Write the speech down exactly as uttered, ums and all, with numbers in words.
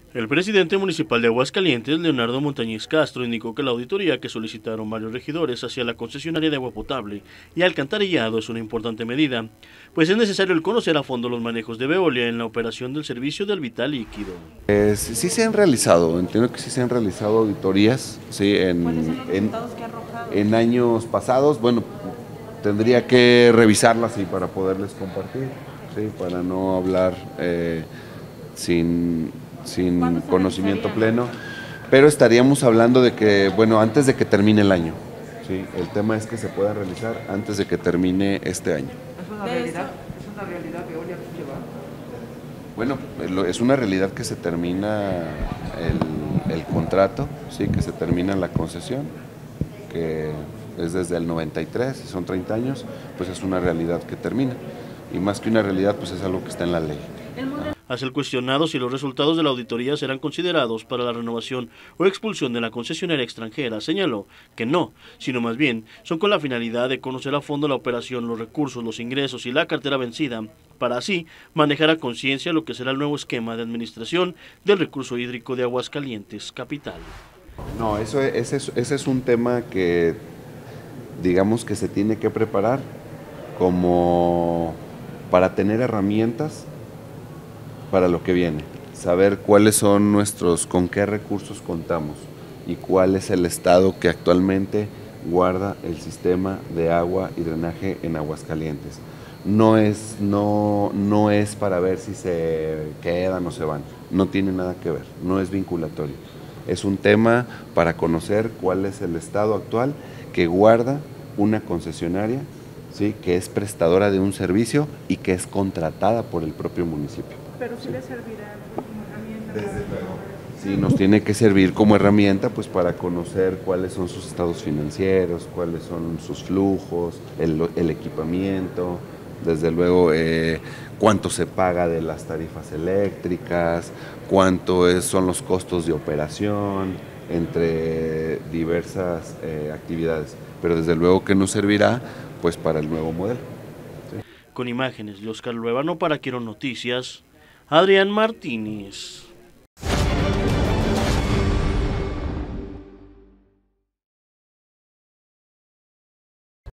El presidente municipal de Aguascalientes, Leonardo Montañez Castro, indicó que la auditoría que solicitaron varios regidores hacia la concesionaria de agua potable y alcantarillado es una importante medida, pues es necesario el conocer a fondo los manejos de Veolia en la operación del servicio del vital líquido. Eh, sí, sí se han realizado, entiendo que sí se han realizado auditorías, sí, en, ¿Cuáles son los en, resultados que ha arrojado? en años pasados. Bueno, tendría que revisarlas y para poderles compartir, sí, para no hablar eh, sin... sin conocimiento pleno, pero estaríamos hablando de que, bueno, antes de que termine el año, ¿sí? El tema es que se pueda realizar antes de que termine este año. ¿Es una realidad? ¿Es una realidad Veolia que va? Bueno, es una realidad que se termina el, el contrato, ¿sí? Que se termina la concesión, que es desde el noventa y tres, son treinta años, pues es una realidad que termina, y más que una realidad, pues es algo que está en la ley. Hace el cuestionado si los resultados de la auditoría serán considerados para la renovación o expulsión de la concesionaria extranjera, señaló que no, sino más bien son con la finalidad de conocer a fondo la operación, los recursos, los ingresos y la cartera vencida, para así manejar a conciencia lo que será el nuevo esquema de administración del recurso hídrico de Aguascalientes, capital. No, eso, ese, es, ese es un tema que, digamos, que se tiene que preparar como para tener herramientas para lo que viene, saber cuáles son nuestros, con qué recursos contamos y cuál es el estado que actualmente guarda el sistema de agua y drenaje en Aguascalientes. No es, no, no es para ver si se quedan o se van, no tiene nada que ver, no es vinculatorio. Es un tema para conocer cuál es el estado actual que guarda una concesionaria, ¿sí? Que es prestadora de un servicio y que es contratada por el propio municipio. Pero sí le servirá como herramienta. Desde luego. Sí, nos tiene que servir como herramienta pues para conocer cuáles son sus estados financieros, cuáles son sus flujos, el, el equipamiento, desde luego eh, cuánto se paga de las tarifas eléctricas, cuánto es, son los costos de operación entre diversas eh, actividades, pero desde luego que nos servirá pues para el nuevo modelo. ¿Sí? Con imágenes de Oscar Luevano para Quiero Noticias, Adrián Martínez.